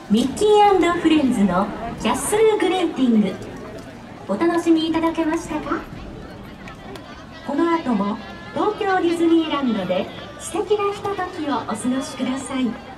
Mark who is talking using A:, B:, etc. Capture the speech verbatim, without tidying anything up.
A: ミッキー&フレンズのキャッスルグレーティング、お楽しみいただけましたか？この後も東京ディズニーランドで素敵なひとときをお過ごしください。